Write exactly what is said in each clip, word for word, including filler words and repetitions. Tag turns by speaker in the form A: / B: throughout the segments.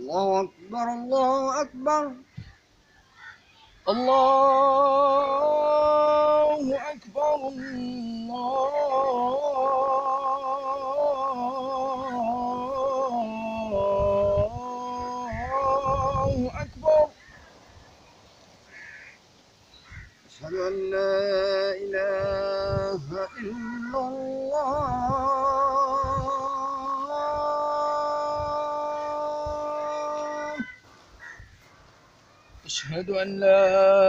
A: الله أكبر الله أكبر
B: الله أكبر الله أكبر.
A: أشهد أن لا إله إلا الله.
B: أشهد أن لا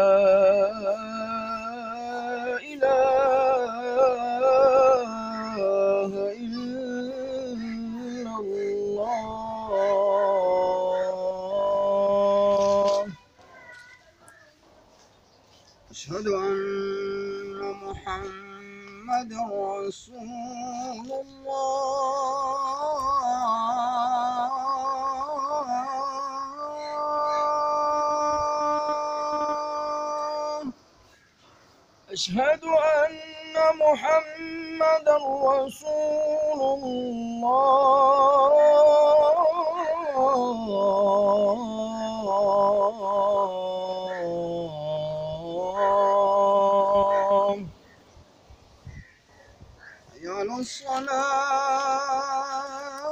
B: إله إلا الله.
A: أشهد أن محمدا رسول الله.
B: أشهد أن محمدا رسول الله.
A: حي على الصلاة.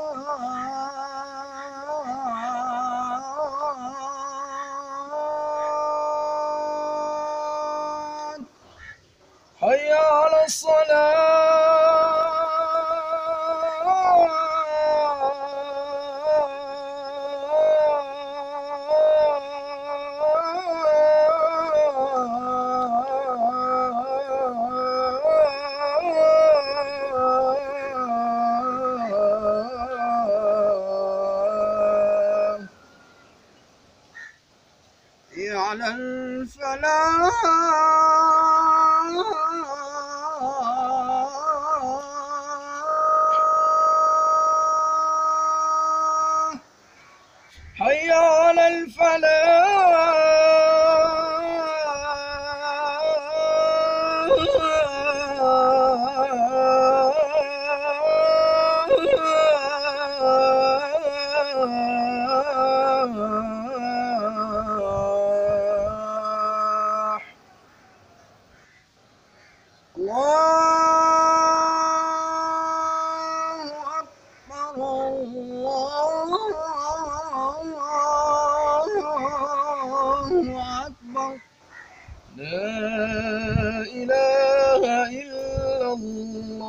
B: حي على الصلاة.
A: حي على الفلاح.
B: حي على الفلاح.
A: الله أكبر الله أكبر.
B: لا إله إلا الله.